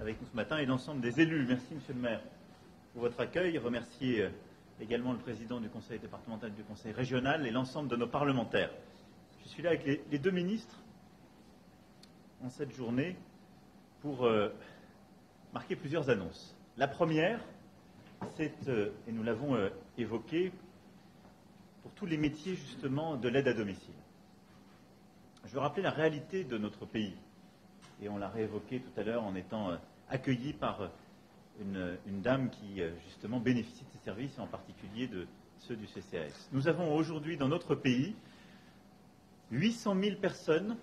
avec nous ce matin et l'ensemble des élus. Merci, Monsieur le maire, pour votre accueil. Remercier également le président du conseil départemental et du conseil régional et l'ensemble de nos parlementaires. Je suis là avec les deux ministres en cette journée pour marquer plusieurs annonces. La première, c'est, et nous l'avons évoqué, pour tous les métiers justement de l'aide à domicile. Je veux rappeler la réalité de notre pays, et on l'a réévoqué tout à l'heure en étant accueilli par une dame qui justement bénéficie de ces services, et en particulier de ceux du CCAS. Nous avons aujourd'hui dans notre pays 800 000 personnes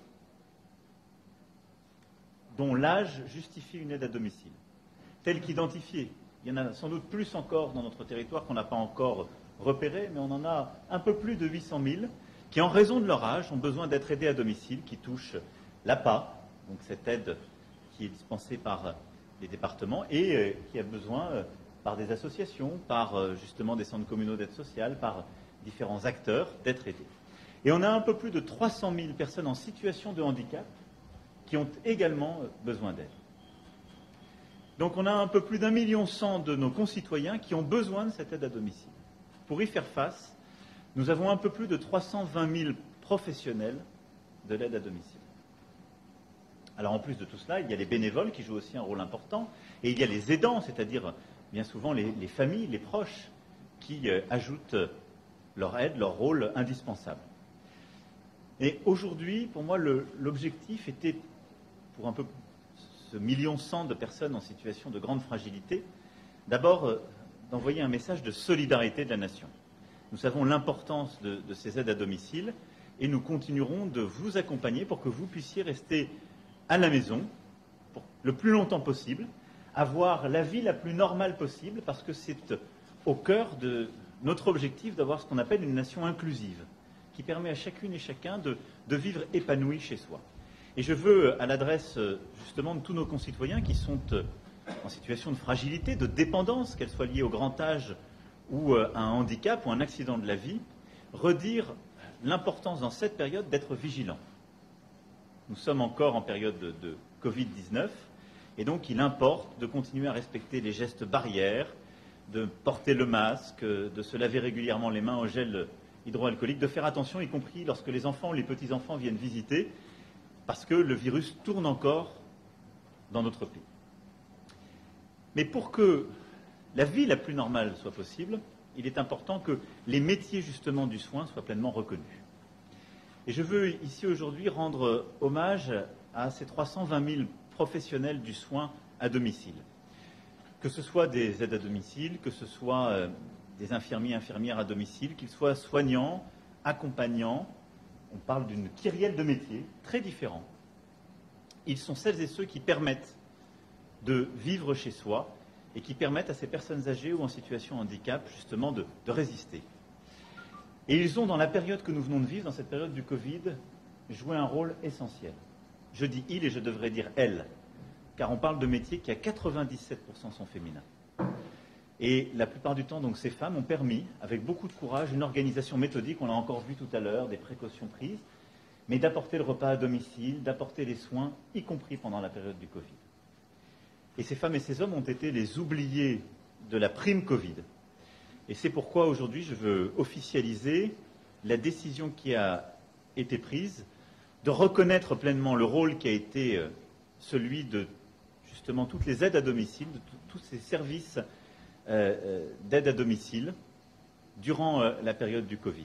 dont l'âge justifie une aide à domicile, telle qu'identifiée. Il y en a sans doute plus encore dans notre territoire qu'on n'a pas encore repéré, mais on en a un peu plus de 800 000 qui, en raison de leur âge, ont besoin d'être aidés à domicile, qui touchent l'APA, donc cette aide qui est dispensée par les départements et qui a besoin, par des associations, par justement des centres communaux d'aide sociale, par différents acteurs, d'être aidés. Et on a un peu plus de 300 000 personnes en situation de handicap qui ont également besoin d'aide. Donc on a un peu plus d'1,1 million de nos concitoyens qui ont besoin de cette aide à domicile. Pour y faire face, nous avons un peu plus de 320 000 professionnels de l'aide à domicile. Alors en plus de tout cela, il y a les bénévoles qui jouent aussi un rôle important, et il y a les aidants, c'est-à-dire bien souvent les familles, les proches, qui ajoutent leur aide, leur rôle indispensable. Et aujourd'hui, pour moi, l'objectif était, pour un peu ce 1,1 million de personnes en situation de grande fragilité, d'abord d'envoyer un message de solidarité de la nation. Nous savons l'importance de ces aides à domicile et nous continuerons de vous accompagner pour que vous puissiez rester à la maison pour le plus longtemps possible, avoir la vie la plus normale possible, parce que c'est au cœur de notre objectif d'avoir ce qu'on appelle une nation inclusive, qui permet à chacune et chacun de vivre épanoui chez soi. Et je veux, à l'adresse justement de tous nos concitoyens qui sont en situation de fragilité, de dépendance, qu'elle soit liée au grand âge ou à un handicap ou un accident de la vie, redire l'importance dans cette période d'être vigilant. Nous sommes encore en période de Covid-19 et donc il importe de continuer à respecter les gestes barrières, de porter le masque, de se laver régulièrement les mains au gel hydroalcoolique, de faire attention, y compris lorsque les enfants ou les petits-enfants viennent visiter, parce que le virus tourne encore dans notre pays. Mais pour que la vie la plus normale soit possible, il est important que les métiers justement du soin soient pleinement reconnus. Et je veux ici aujourd'hui rendre hommage à ces 320 000 professionnels du soin à domicile. Que ce soit des aides à domicile, que ce soit des infirmiers, infirmières à domicile, qu'ils soient soignants, accompagnants. On parle d'une kyrielle de métiers très différents. Ils sont celles et ceux qui permettent de vivre chez soi et qui permettent à ces personnes âgées ou en situation de handicap justement de résister. Et ils ont, dans la période que nous venons de vivre, dans cette période du Covid, joué un rôle essentiel. Je dis il et je devrais dire elle, car on parle de métiers qui à 97% sont féminins. Et la plupart du temps, donc, ces femmes ont permis, avec beaucoup de courage, une organisation méthodique, on l'a encore vu tout à l'heure, des précautions prises, mais d'apporter le repas à domicile, d'apporter les soins, y compris pendant la période du Covid. Et ces femmes et ces hommes ont été les oubliés de la prime Covid. Et c'est pourquoi aujourd'hui je veux officialiser la décision qui a été prise de reconnaître pleinement le rôle qui a été celui de justement toutes les aides à domicile, de tous ces services d'aide à domicile durant la période du Covid.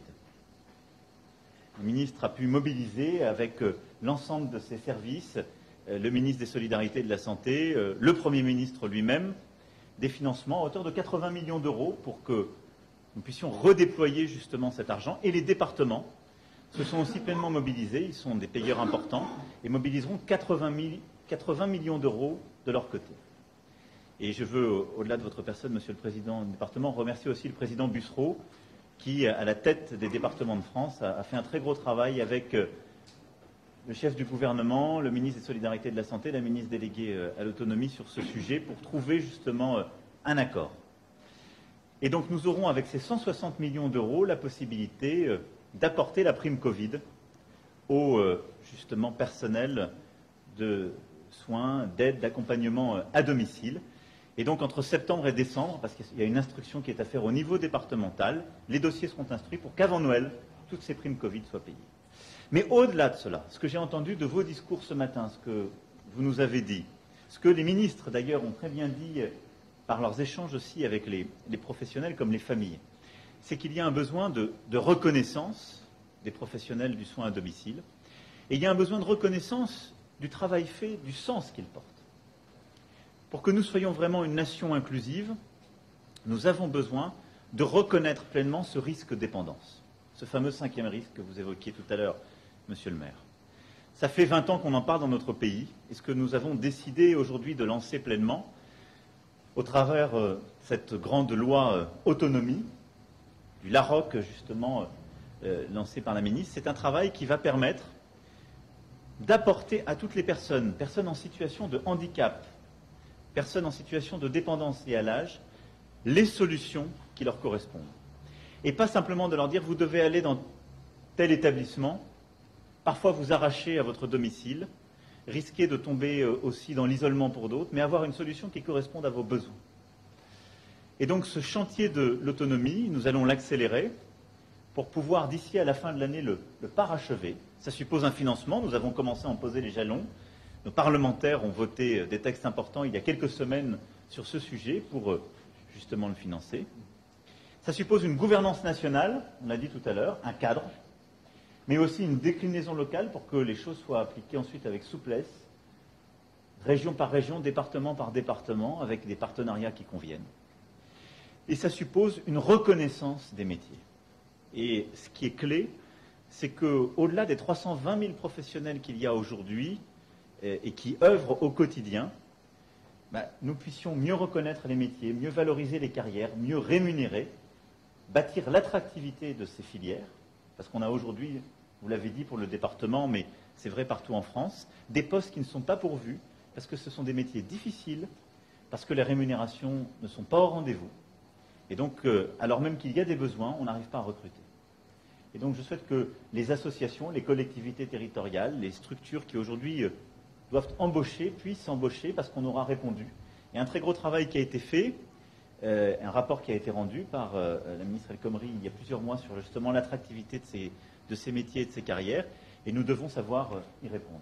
Le ministre a pu mobiliser avec l'ensemble de ces services, le ministre des Solidarités et de la Santé, le Premier ministre lui-même, des financements à hauteur de 80 millions d'euros pour que nous puissions redéployer justement cet argent. Et les départements se sont aussi pleinement mobilisés, ils sont des payeurs importants, et mobiliseront 80 millions d'euros de leur côté. Et je veux, au-delà de votre personne, Monsieur le Président du département, remercier aussi le Président Bussereau, qui, à la tête des départements de France, a fait un très gros travail avec le chef du gouvernement, le ministre des Solidarités et de la Santé, la ministre déléguée à l'autonomie sur ce sujet, pour trouver justement un accord. Et donc nous aurons, avec ces 160 millions d'euros, la possibilité d'apporter la prime Covid au justement personnel de soins, d'aide, d'accompagnement à domicile. Et donc entre septembre et décembre, parce qu'il y a une instruction qui est à faire au niveau départemental, les dossiers seront instruits pour qu'avant Noël, toutes ces primes Covid soient payées. Mais au-delà de cela, ce que j'ai entendu de vos discours ce matin, ce que vous nous avez dit, ce que les ministres d'ailleurs ont très bien dit par leurs échanges aussi avec les professionnels comme les familles, c'est qu'il y a un besoin de reconnaissance des professionnels du soin à domicile, et il y a un besoin de reconnaissance du travail fait, du sens qu'ils portent. Pour que nous soyons vraiment une nation inclusive, nous avons besoin de reconnaître pleinement ce risque dépendance, ce fameux 5e risque que vous évoquiez tout à l'heure, Monsieur le maire. Ça fait 20 ans qu'on en parle dans notre pays, et ce que nous avons décidé aujourd'hui de lancer pleinement, au travers cette grande loi autonomie, du LAROC justement lancé par la ministre, c'est un travail qui va permettre d'apporter à toutes les personnes en situation de handicap, personnes en situation de dépendance liée à l'âge, les solutions qui leur correspondent. Et pas simplement de leur dire vous devez aller dans tel établissement, parfois vous arracher à votre domicile, risquer de tomber aussi dans l'isolement pour d'autres, mais avoir une solution qui corresponde à vos besoins. Et donc ce chantier de l'autonomie, nous allons l'accélérer pour pouvoir d'ici à la fin de l'année le parachever. Ça suppose un financement, nous avons commencé à en poser les jalons. Nos parlementaires ont voté des textes importants il y a quelques semaines sur ce sujet pour justement le financer. Ça suppose une gouvernance nationale, on l'a dit tout à l'heure, un cadre, mais aussi une déclinaison locale pour que les choses soient appliquées ensuite avec souplesse, région par région, département par département, avec des partenariats qui conviennent. Et ça suppose une reconnaissance des métiers. Et ce qui est clé, c'est qu'au-delà des 320 000 professionnels qu'il y a aujourd'hui et qui œuvrent au quotidien, nous puissions mieux reconnaître les métiers, mieux valoriser les carrières, mieux rémunérer, bâtir l'attractivité de ces filières, parce qu'on a aujourd'hui, vous l'avez dit pour le département, mais c'est vrai partout en France, des postes qui ne sont pas pourvus, parce que ce sont des métiers difficiles, parce que les rémunérations ne sont pas au rendez-vous. Et donc, alors même qu'il y a des besoins, on n'arrive pas à recruter. Et donc, je souhaite que les associations, les collectivités territoriales, les structures qui aujourd'hui doivent embaucher, puissent embaucher parce qu'on aura répondu. Il y a un très gros travail qui a été fait, un rapport qui a été rendu par la ministre El Khomri il y a plusieurs mois sur justement l'attractivité de ces métiers et de ces carrières, et nous devons savoir y répondre.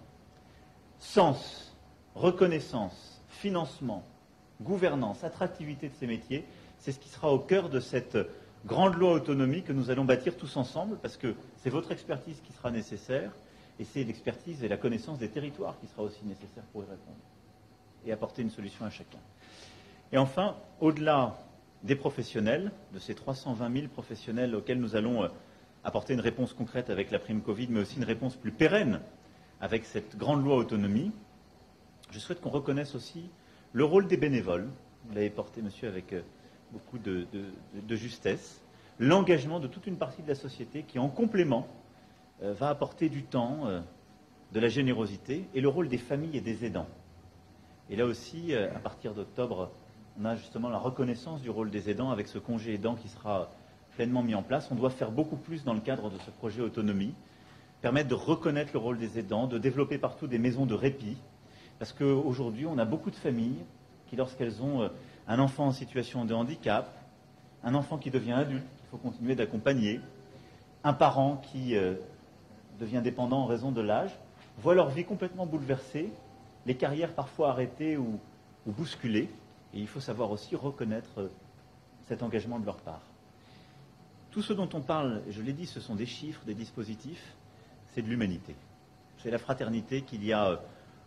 Sens, reconnaissance, financement, gouvernance, attractivité de ces métiers, c'est ce qui sera au cœur de cette grande loi autonomie que nous allons bâtir tous ensemble, parce que c'est votre expertise qui sera nécessaire, et c'est l'expertise et la connaissance des territoires qui sera aussi nécessaire pour y répondre, et apporter une solution à chacun. Et enfin, au-delà des professionnels, de ces 320 000 professionnels auxquels nous allons apporter une réponse concrète avec la prime Covid, mais aussi une réponse plus pérenne avec cette grande loi autonomie, je souhaite qu'on reconnaisse aussi le rôle des bénévoles. Vous l'avez porté, monsieur, avec beaucoup de justesse. L'engagement de toute une partie de la société qui, en complément, va apporter du temps, de la générosité, et le rôle des familles et des aidants. Et là aussi, à partir d'octobre, on a justement la reconnaissance du rôle des aidants avec ce congé aidant qui sera pleinement mis en place. On doit faire beaucoup plus dans le cadre de ce projet autonomie, permettre de reconnaître le rôle des aidants, de développer partout des maisons de répit, parce qu'aujourd'hui, on a beaucoup de familles qui, lorsqu'elles ont un enfant en situation de handicap, un enfant qui devient adulte, qu'il faut continuer d'accompagner, un parent qui devient dépendant en raison de l'âge, voient leur vie complètement bouleversée, les carrières parfois arrêtées ou bousculées, et il faut savoir aussi reconnaître cet engagement de leur part. Tout ce dont on parle, je l'ai dit, ce sont des chiffres, des dispositifs, c'est de l'humanité. C'est la fraternité qu'il y a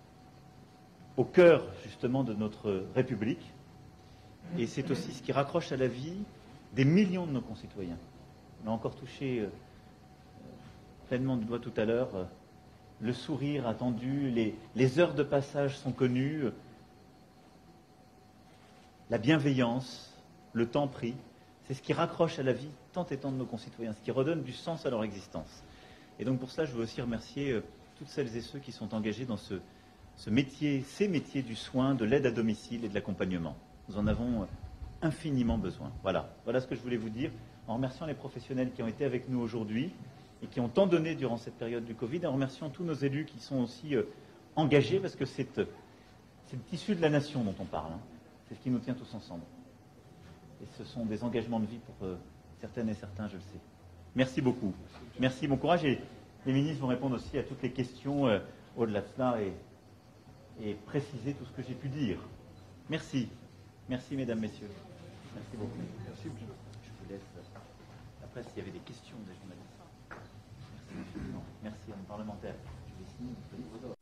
au cœur, justement, de notre République, et c'est aussi ce qui raccroche à la vie des millions de nos concitoyens. On a encore touché pleinement du doigt tout à l'heure, le sourire attendu, les heures de passage sont connues, la bienveillance, le temps pris, c'est ce qui raccroche à la vie tant et tant de nos concitoyens, ce qui redonne du sens à leur existence. Et donc pour ça, je veux aussi remercier toutes celles et ceux qui sont engagés dans ces métiers du soin, de l'aide à domicile et de l'accompagnement. Nous en avons infiniment besoin. Voilà ce que je voulais vous dire, en remerciant les professionnels qui ont été avec nous aujourd'hui et qui ont tant donné durant cette période du Covid, et en remerciant tous nos élus qui sont aussi engagés, parce que c'est C'est le tissu de la nation dont on parle. Hein. C'est ce qui nous tient tous ensemble. Et ce sont des engagements de vie pour certaines et certains, je le sais. Merci beaucoup. Merci, bon courage. Et les ministres vont répondre aussi à toutes les questions au-delà de cela et préciser tout ce que j'ai pu dire. Merci. Merci, mesdames, messieurs. Merci beaucoup. Merci. Je vous laisse. Après, s'il y avait des questions des journalistes. Merci, monsieur le président. Merci à nos parlementaires. Je vais signer.